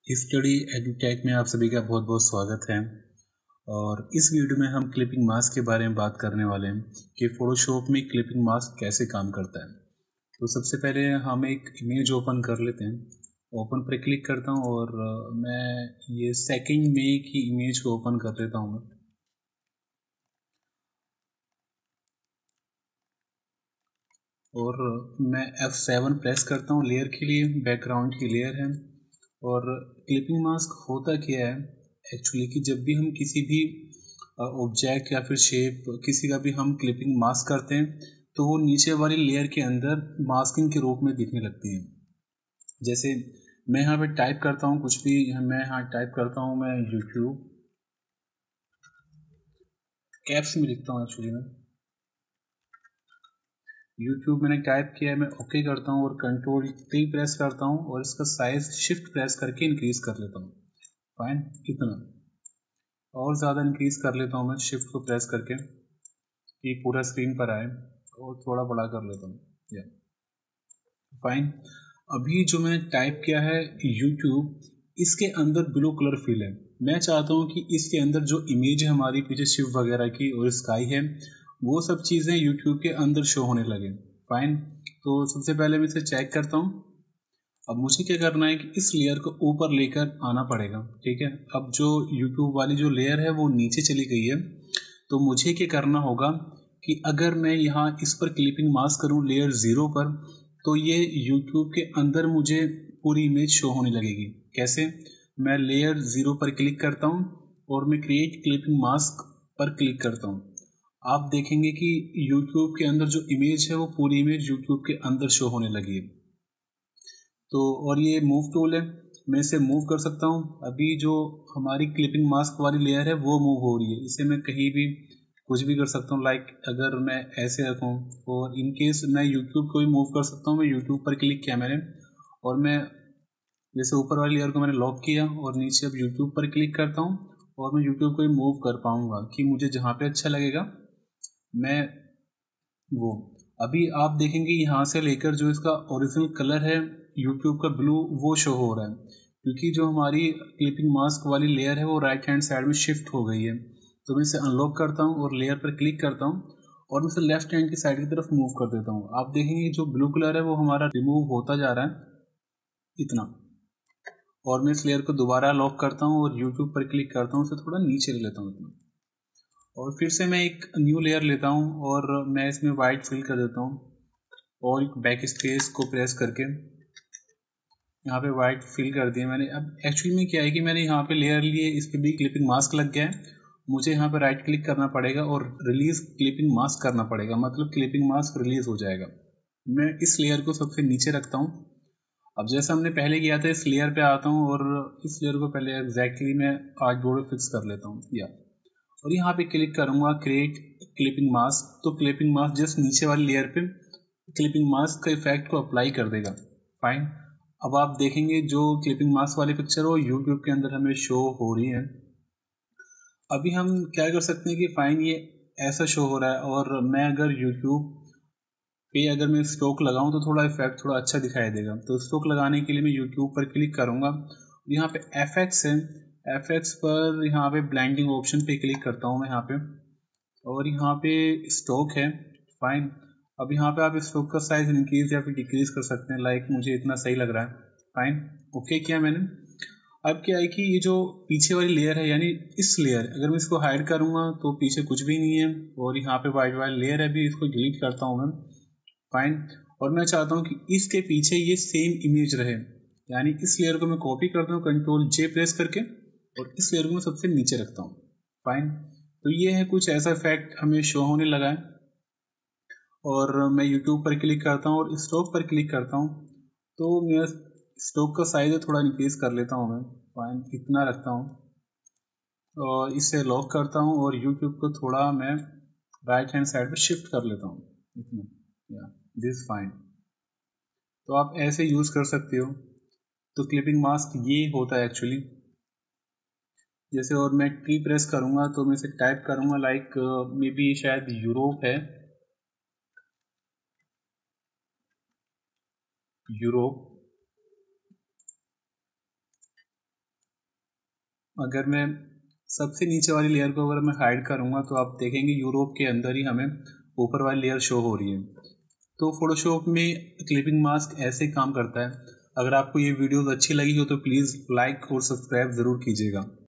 Study edutech में आप सभी का बहुत बहुत स्वागत है। और इस वीडियो में हम क्लिपिंग मास्क के बारे में बात करने वाले हैं कि फ़ोटोशॉप में क्लिपिंग मास्क कैसे काम करता है। तो सबसे पहले हम एक इमेज ओपन कर लेते हैं। ओपन पर क्लिक करता हूं और मैं ये 2 मई की इमेज को ओपन कर लेता हूं मैं। और मैं F7 प्रेस करता हूं लेयर के लिए, बैकग्राउंड की लेयर है। और क्लिपिंग मास्क होता क्या है एक्चुअली कि जब भी हम किसी भी ऑब्जेक्ट या फिर शेप किसी का भी हम क्लिपिंग मास्क करते हैं तो वो नीचे वाली लेयर के अंदर मास्किंग के रूप में दिखने लगती है। जैसे मैं यहाँ पे टाइप करता हूँ कुछ भी, मैं यहाँ टाइप करता हूँ मैं यूट्यूब, कैप्स में लिखता हूँ एक्चुअली मैं यूट्यूब मैंने टाइप किया है। मैं ओके करता हूँ और Ctrl+T प्रेस करता हूँ और इसका साइज शिफ्ट प्रेस करके इंक्रीज कर लेता हूँ। फाइन, कितना और ज़्यादा इंक्रीज कर लेता हूँ मैं शिफ्ट को प्रेस करके कि पूरा स्क्रीन पर आए, और थोड़ा बड़ा कर लेता हूँ। या फाइन, अभी जो मैंने टाइप किया है यूट्यूब, इसके अंदर ब्लू कलर फिल है। मैं चाहता हूँ कि इसके अंदर जो इमेज है हमारी पीछे शिप वगैरह की और स्काई है, वो सब चीज़ें यूट्यूब के अंदर शो होने लगे। फाइन, तो सबसे पहले मैं इसे चेक करता हूँ। अब मुझे क्या करना है कि इस लेयर को ऊपर लेकर आना पड़ेगा। ठीक है, अब जो यूट्यूब वाली जो लेयर है वो नीचे चली गई है, तो मुझे क्या करना होगा कि अगर मैं यहाँ इस पर क्लिपिंग मास्क करूँ लेयर 0 पर, तो ये यूट्यूब के अंदर मुझे पूरी इमेज शो होने लगेगी। कैसे? मैं लेयर 0 पर क्लिक करता हूँ और मैं क्रिएट क्लिपिंग मास्क पर क्लिक करता हूँ। आप देखेंगे कि यूट्यूब के अंदर जो इमेज है वो पूरी इमेज यूट्यूब के अंदर शो होने लगी है। तो और ये मूव टूल है, मैं इसे मूव कर सकता हूँ। अभी जो हमारी क्लिपिंग मास्क वाली लेयर है वो मूव हो रही है, इसे मैं कहीं भी कुछ भी कर सकता हूँ। लाइक अगर मैं ऐसे रखूँ, और इन केस मैं यूट्यूब को भी मूव कर सकता हूँ। मैं यूट्यूब पर क्लिक किया मैंने, और मैं जैसे ऊपर वाली लेयर को मैंने लॉक किया और नीचे अब यूट्यूब पर क्लिक करता हूँ, और मैं यूट्यूब को भी मूव कर पाऊँगा कि मुझे जहाँ पे अच्छा लगेगा मैं वो। अभी आप देखेंगे यहाँ से लेकर जो इसका ओरिजिनल कलर है यूट्यूब का ब्लू, वो शो हो रहा है, क्योंकि जो हमारी क्लिपिंग मास्क वाली लेयर है वो राइट हैंड साइड में शिफ्ट हो गई है। तो मैं इसे अनलॉक करता हूँ और लेयर पर क्लिक करता हूँ और मैं इसे लेफ्ट हैंड की साइड की तरफ मूव कर देता हूँ। आप देखेंगे जो ब्लू कलर है वो हमारा रिमूव होता जा रहा है इतना। और मैं इस लेयर को दोबारा लॉक करता हूँ और यूट्यूब पर क्लिक करता हूँ, इसे थोड़ा नीचे ले लेता हूँ इतना। और फिर से मैं एक न्यू लेयर लेता हूँ और मैं इसमें वाइट फिल कर देता हूँ, और बैक स्पेस को प्रेस करके यहाँ पे वाइट फिल कर दिया मैंने। अब एक्चुअली में क्या है कि मैंने यहाँ पे लेयर लिए, इस पर भी क्लिपिंग मास्क लग गया है। मुझे यहाँ पे राइट क्लिक करना पड़ेगा और रिलीज क्लिपिंग मास्क करना पड़ेगा, मतलब क्लिपिंग मास्क रिलीज हो जाएगा। मैं इस लेयर को सबसे नीचे रखता हूँ। अब जैसा हमने पहले किया था, इस लेयर पे आता हूँ और इस लेयर को पहले एग्जैक्टली मैं आज बोर्ड फिक्स कर लेता हूँ या, और यहाँ पे क्लिक करूँगा क्रिएट क्लिपिंग मास्क। तो क्लिपिंग मास्क जस्ट नीचे वाली लेयर पे क्लिपिंग मास्क का इफेक्ट को अप्लाई कर देगा। फाइन, अब आप देखेंगे जो क्लिपिंग मास्क वाली पिक्चर वो यूट्यूब के अंदर हमें शो हो रही है। अभी हम क्या कर सकते हैं कि फाइन ये ऐसा शो हो रहा है, और मैं अगर यूट्यूब पे अगर मैं स्ट्रोक लगाऊं तो थोड़ा इफेक्ट थोड़ा अच्छा दिखाई देगा। तो स्ट्रोक लगाने के लिए मैं यूट्यूब पर क्लिक करूंगा, यहाँ पे FX है, FX पर यहाँ पे ब्लेंडिंग ऑप्शन पे क्लिक करता हूँ मैं यहाँ पे, और यहाँ पे स्ट्रोक है। फाइन, अब यहाँ पे आप स्ट्रोक का साइज इंक्रीज या फिर डिक्रीज कर सकते हैं। लाइक मुझे इतना सही लग रहा है। फाइन, ओके किया मैंने। अब क्या है कि ये जो पीछे वाली लेयर है, यानी इस लेयर, अगर मैं इसको हाइड करूँगा तो पीछे कुछ भी नहीं है, और यहाँ पे वाइट वाली लेयर है, भी इसको डिलीट करता हूँ मैं। फाइन, और मैं चाहता हूँ कि इसके पीछे ये सेम इमेज रहे, यानी इस लेयर को मैं कॉपी करता हूँ Ctrl+J प्रेस करके, और इस लेयर को मैं सबसे नीचे रखता हूँ। फाइन, तो ये है कुछ ऐसा इफेक्ट हमें शो होने लगा है। और मैं यूट्यूब पर क्लिक करता हूँ और स्टॉक पर क्लिक करता हूँ, तो मेरा स्टॉक का साइज थोड़ा इंक्रीज कर लेता हूँ मैं। फाइन, इतना रखता हूँ और इसे लॉक करता हूँ, और यूट्यूब को थोड़ा मैं राइट हैंड साइड पर शिफ्ट कर लेता हूँ इतना। या दिस फाइन, तो आप ऐसे यूज़ कर सकते हो। तो क्लिपिंग मास्क ये होता है एक्चुअली। जैसे और मैं टी प्रेस करूँगा तो मैं इसे टाइप करूँगा लाइक मे बी शायद यूरोप है, यूरोप। अगर मैं सबसे नीचे वाली लेयर को अगर मैं हाइड करूँगा तो आप देखेंगे यूरोप के अंदर ही हमें ऊपर वाली लेयर शो हो रही है। तो फोटोशॉप में क्लिपिंग मास्क ऐसे काम करता है। अगर आपको ये वीडियोस अच्छी लगी हो तो प्लीज़ लाइक और सब्सक्राइब ज़रूर कीजिएगा।